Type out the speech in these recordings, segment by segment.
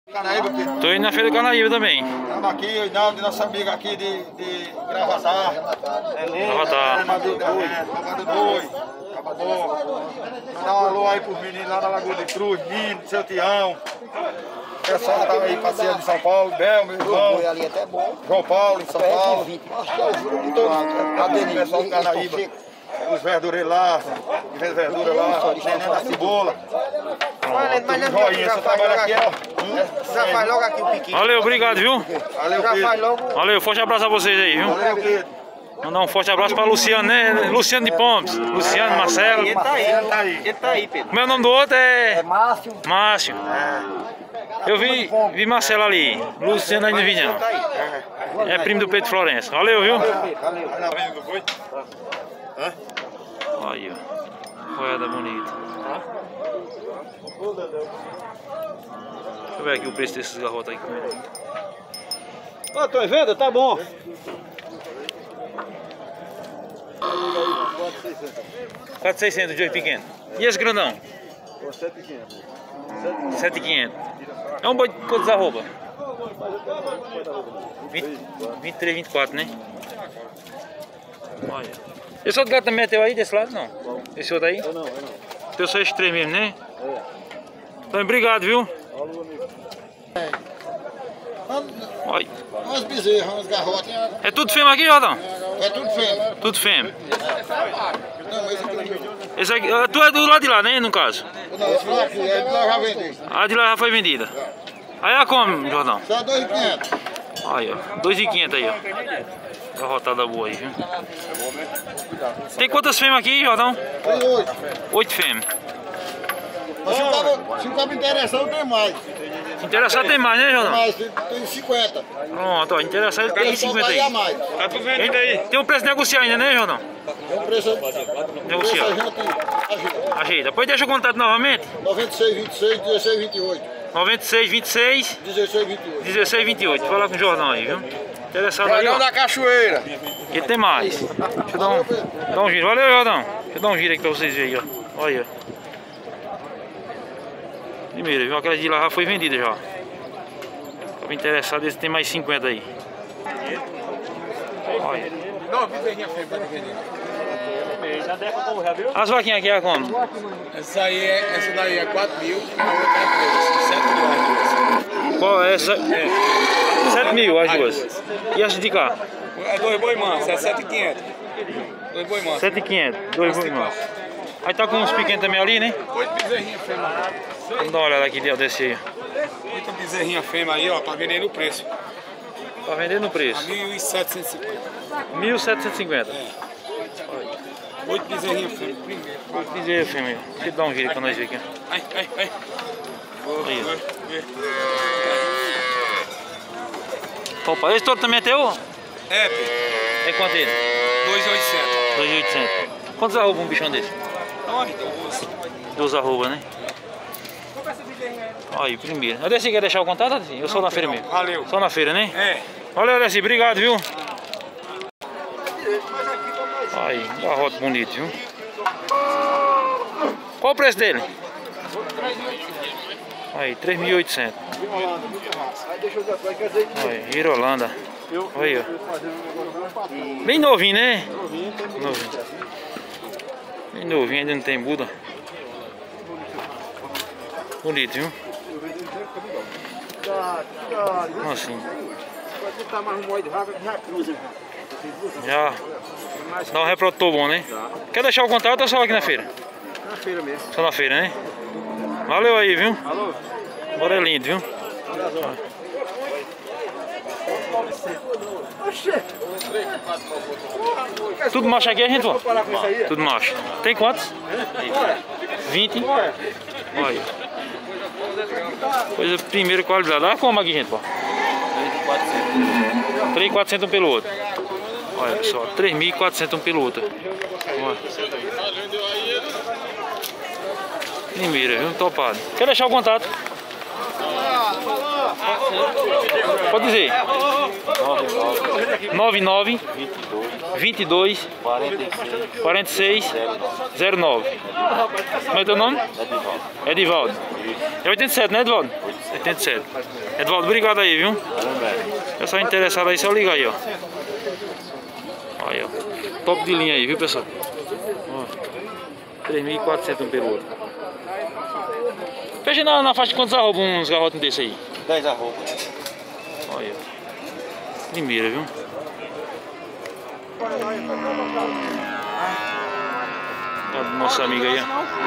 Canaíba, filho. Tô indo na Feira do Canaíba também. Estamos aqui, o Hinaldo, nosso amigo aqui de Gravatar. Gravatar. Acabador Boi. Acabou. Mandar um alô aí pros meninos lá da Lagoa de Cruz, Nino, seu Tião. O pessoal tá aí passeando em São Paulo, Bel, meu irmão. Foi ali até bom. João Paulo, em São Paulo. Acho que é o juro de todo O pessoal do Canaíba. Os verdureiros lá, que vende verdura lá, Neném da Cebola. Mas não Joinha, esse trabalho aqui já faz logo aqui o piquinho. Valeu, obrigado, viu? Valeu, Já Pedro. faz logo. Valeu, forte abraço a vocês aí, viu? Valeu, Pedro. Mandar um forte abraço pra Luciano, né? Luciano de Pombos. Luciano, Marcelo. Ele tá aí. Ele tá aí, Pedro. Meu nome do outro é Márcio. Márcio. Eu vi Marcelo ali. Luciano ainda vi não. É primo do Pedro Florença. Valeu, viu? Aí, ó. Boiada bonita. Deixa eu ver aqui o preço desses garrotas aqui. Ó, tô em venda? Tá bom. 4.600 de 8 pequeno. E esse grandão? 7.500. 7.500. É um boi de quantos arroba? 23, 24, né? Olha. Esse outro gato também é teu aí, desse lado? Não. Esse outro aí? Eu não. Teu só esses três mesmo, né? Então, obrigado, viu? Olha. Umas bezerras, umas garrotas. É tudo fêmea aqui, Jordão? É tudo fêmea. Tudo fêmea. Não, mas esse aqui Esse aqui, tu é do lado de lá, né, no caso? não, esse aqui é de lá já vendeu. A de lá já foi vendida. Aí a como, Jordão? Só 2.500. Aí, ó. 2.500 aí, ó. Garrotada boa aí, viu? Tem quantas fêmeas aqui, Jordão? Tem 8. 8 fêmeas. Mas se o cabo interessado, tem mais. Interessado tem mais, né, Jordão? Mais, tem 50. Pronto, ó. Interessado ele tem 50 aí. A mais. Tá tudo vendido aí. Tem um preço negociar ainda, né, Jordão? Tem um preço. Negociar. A gente Ajeita. Depois deixa o contato novamente. 96, 26, 16, 28. 96, 26, 16, 28. 16, 28. Fala com o Jordão aí, viu? Interessado aí, ó. da Cachoeira. E tem mais. Deixa eu dar um giro. Valeu, Jordão. Deixa eu dar um giro aqui pra vocês verem aí, ó. Olha. Primeiro, viu? Aquela de lá já foi vendida já. Tava interessado, esse tem mais 50 aí. Olha. As vaquinhas aqui é como? Essa daí é 4.000 e a outra é 3. 7.000 as duas. Qual é essa? 7.000 as duas. E essa de cá? É 2 boi mansos, é 7.500. 2 boi mansos. 7.500. 2 boi mansos. Aí tá com uns pequenos também ali, né? 8 bezerrinhas fêmeas. Vamos dar uma olhada aqui desse aí. 8 bezerrinhas fêmeas aí, ó, pra vender no preço. Pra vender no preço. 1.750. 1.750. 8 bezerrinhas fêmeas. Dizer, filho, deixa eu dar um giro pra nós ver aqui. Ai. Aí. Opa, esse todo também é teu? É, Pedro. É quanto ele? 2.800. 2.800. Quantos arroba um bichão desse? Olha, então, 12 arroba, né? Aí, primeiro. Adeci, quer deixar o contato, Adeci? Eu sou na feira mesmo. Valeu. Só na feira, né? É. Valeu, Adeci, obrigado, viu? Aí, garrote bonito, viu? Qual o preço dele? Aí, 3.800. Aí, Girolanda. Aí, ó. Bem novinho, né? Novinho. Bem novinho, ainda não tem muda. Bonito, viu? Assim. Já dá um reprodutor bom, né? Quer deixar o contato ou só aqui na feira? Na feira mesmo. Só na feira, né? Valeu aí, viu? Alô? Agora é lindo, viu? Tudo macho aqui, a gente, ó. Tudo macho. Tem quantos? 20. Olha. Coisa primeira qualidade. Olha como aqui, gente, ó. 3.400 um pelo outro. Olha pessoal, 3.400 um pelo outro. Olha. Primeira, viu? Topado. Quer deixar o contato? Pode dizer. 99 22 46 09. Como é teu nome? Edivaldo. É 87, né, Edivaldo? 87. Edivaldo, obrigado aí, viu? Pessoal interessado aí, só liga aí, ó. Olha, ó. Top de linha aí, viu, pessoal? 3.400 um pelo outro. Fecha na faixa de quantos arrobas uns garrotes desse aí? 10 arrobas. Olha. Primeira, viu? Olha do nosso amigo aí,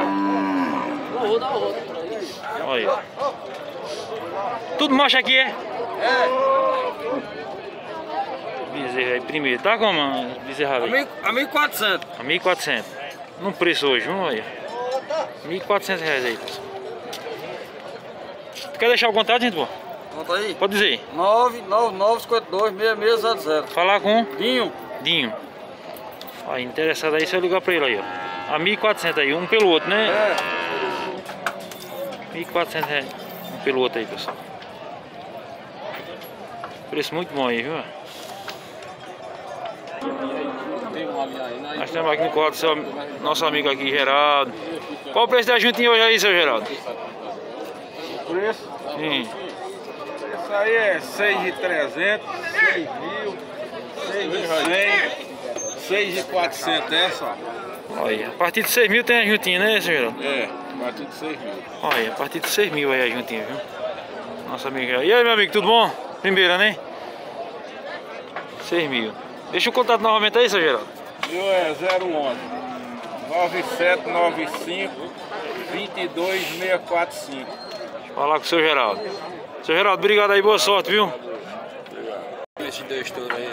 ó. Olha. Tudo macho aqui, é? Bezerra aí primeiro. Tá como bezerra aí? A 1.400. A 1.400. No preço hoje, viu? Olha. R$1.400 aí, pessoal. Quer deixar o contato, gente? Conta aí. Pode dizer. 999526600. Falar com Dinho. Dinho. Aí, interessado aí, só ligar pra ele aí, ó. A 1.400 aí, um pelo outro, né? É. R$1.400 um pelo outro aí, pessoal. Preço muito bom aí, viu? Nós estamos aqui no quarto do nosso amigo aqui, Geraldo. Qual o preço da juntinha hoje aí, seu Geraldo? O preço? Sim. Isso aí é 6.300, 6.000, 6.100, 6.400 essa. Olha, a partir de 6.000 tem a juntinha, né, seu Geraldo? É, a partir de 6.000. Olha, a partir de 6.000 aí a juntinha, viu? Nossa amiga. E aí, meu amigo, tudo bom? Primeira, né? 6.000. Deixa o contato novamente aí, seu Geraldo. Meu é 011 9795 22645. Falar com o seu Geraldo. Seu Geraldo, obrigado aí, boa sorte, viu? Esses dois todos aí.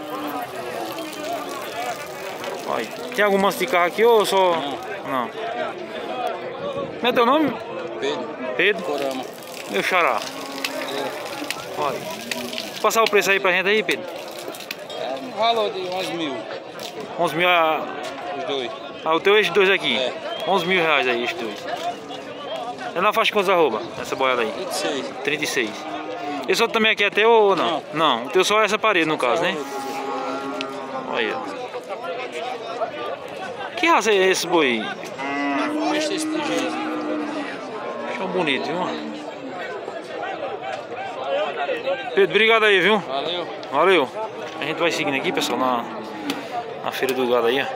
Olha, tem algum manso de carro aqui ou só... Não. Como é teu nome? Pedro. Pedro? Corama. Meu xará. Olha. Passar o preço aí pra gente aí, Pedro. É um valor de 11.000. 11.000 Os dois. Ah, o teu é esses dois aqui. É. 11.000 reais aí, esses dois. É na faixa de quantos arroba? Essa boiada aí? 26. 36. Esse outro também aqui é teu ou não? Não. O teu só é essa parede no caso, né? Olha. Que raça é esse boi? Esse de jeito. Acho bonito, viu? Pedro, obrigado aí, viu? Valeu. Valeu. A gente vai seguindo aqui, pessoal, na feira do gado aí, ó.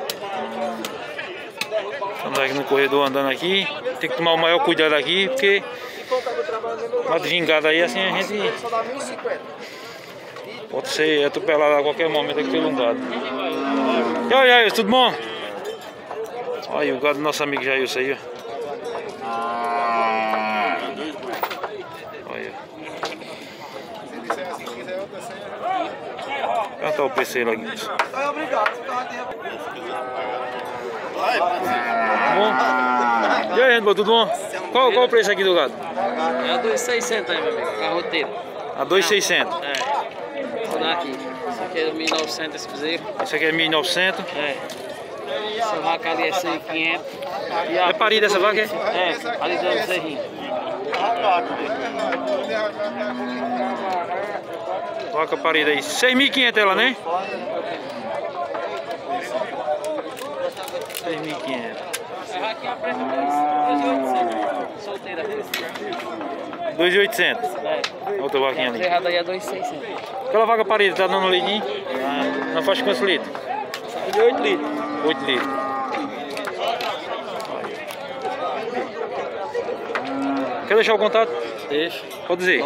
Estamos aqui no corredor andando aqui. Tem que tomar o maior cuidado aqui, porque gado vingado aí, assim, a gente pode ser atropelado a qualquer momento aqui pelo gado. E aí, Jair, tudo bom? Olha o gado do nosso amigo Jair, isso aí, ó. Olha. Cantar o PC lá aqui. Bom. E aí, gente, tudo bom? Qual o preço aqui do gado? É a 2.600 aí, meu amigo. Carroteiro. A 2.600. É. Vou dar aqui. Esse aqui é 1.900 esse bezerro. Esse aqui é 1.900. É. Essa vaca ali é 6.500. É parida essa vaca? É, parida do bezerrinho. Vaca parida aí. 6.500 ela, né? 6.500. Essa vaquinha preta é 2.800. Solteira. 2.800. É. Outra vaquinha ali. Errado aí é 2.600. Aquela vaca parida tá dando leitinho? Não faz quantos litros? De 8 litros. 8 litros. Quer deixar o contato? Deixa. Pode dizer.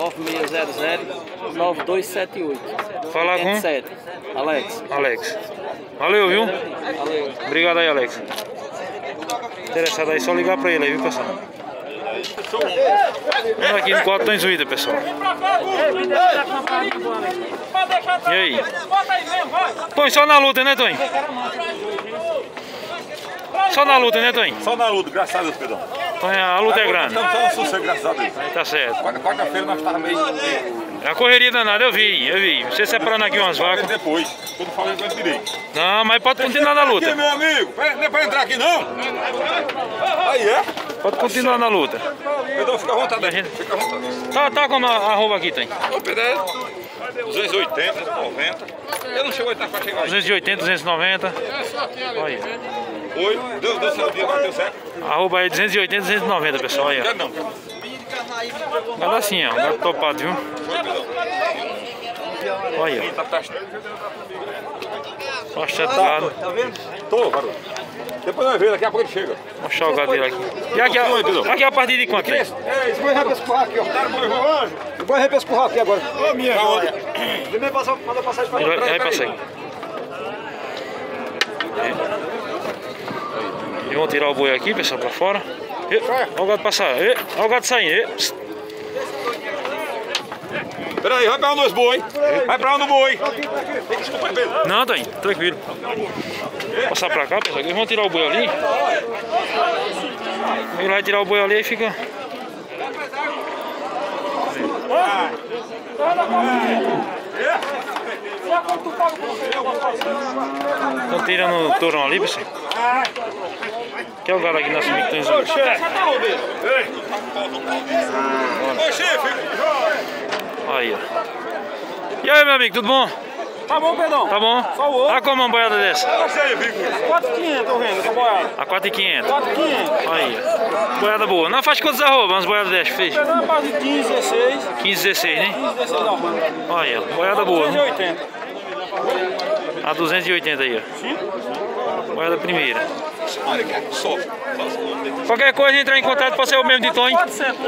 9600-9278. Falar com 87. Alex. Alex. Valeu, viu? Valeu. Obrigado aí, Alex. Interessado aí, só ligar pra ele aí, viu, pessoal? Vamos aqui no quarto Tons Vida, pessoal. E aí? Põe só na luta, né, Tonho? Só na luta, né, Tonho? Só na luta, graças a Deus, Pedrão. Tonho, a luta é grande. Estamos só no sossego, graças a Deus. Tá certo. Quarta-feira nós estávamos meio... É a correria danada, eu vi. Você separando aqui umas vacas. Depois, quando falei com esse direito. Não, mas pode continuar na luta. Aqui, meu amigo, não é pra entrar aqui, não. Aí é. Pode continuar na luta. Pedrão, fica à vontade. A gente- Fica à vontade. Tá como a arroba aqui, Tonho? Ô, Pedro, 280, 290. Eu não chegou a estar para chegar aí. 280, 290. Olha. Oi, deu certo, agora deu certo. Arroba aí 280, 290, pessoal. Olha. Quero não. Gado assim, ó. Gado topado, viu? Olha. Pastetado. Tá vendo? Tô, garoto. Depois nós vemos, daqui a pouco ele chega. Vou mostrar o gado dele aqui. E aqui, aqui é a partir de quanto? Esse boi vai pescar aqui, ó. O boi vai pescar aqui agora. Ô, minha joia. Ele vai passar, manda passar isso pra Ele vai passar aqui. E vamos tirar o boi aqui, pessoal, pra fora. Olha o gado passar. Olha o gado saindo. Peraí, vai pra onde os boi? Vai pra onde o boi? Não, tá aí, tranquilo. Vou passar pra cá, pessoal. Eles vão tirar o boi ali. Ele vai tirar o boi ali e fica. Estão tirando o tourão ali, pessoal. Que é o gado aqui na cemitério. Ô, chefe! Ô, chefe! Aí, ó. E aí, meu amigo, tudo bom? Tá bom, Pedrão? Tá bom? Só o outro. Tá como uma boiada dessa? 4.500 eu vendo essa boiada. A 4.500. 4.500. Aí, ó. Boiada boa. Não faz quantos arroba, umas boiadas dessas, fez? Pedrão é base de 15, 16. 15, 16, né? 15, 16 da Roma. Olha, boiada boa. 280. A 280 aí, ó. Boiada primeira. Qualquer coisa, entrar em contato, pode ser o mesmo de Tonho. Pode ser.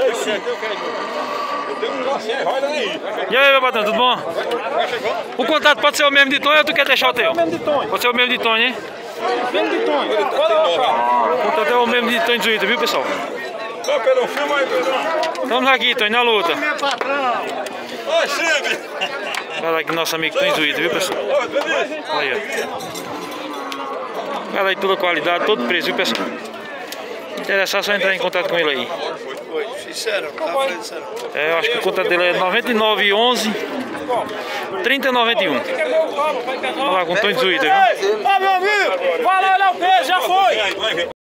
E aí, meu patrão, tudo bom? O contato pode ser o mesmo de Tonho ou tu quer deixar o teu? Mesmo de Tonho. Pode ser o mesmo de Tonho, né? Mesmo de Tonho. Pode colocar. O contato é o mesmo de Tonho Zuíta, viu, pessoal? Ô, Pedrão, filma aí, Pedrão. Estamos aqui, Tonho, na luta. Meu patrão. Ô, chefe. Olha aqui, nosso amigo Tonho Zuíta, viu, pessoal? Ô, Denise. Olha aí. Olha aí, toda qualidade, todo preço, viu, pessoal? Interessar, só entrar em contato com ele aí. Sincero, sincero. Eu acho que o contato dele é 9911 3091. Olha lá com o Tonho Zuíta, viu? Ó, meu amigo. Valeu, Léo Pedro, já foi.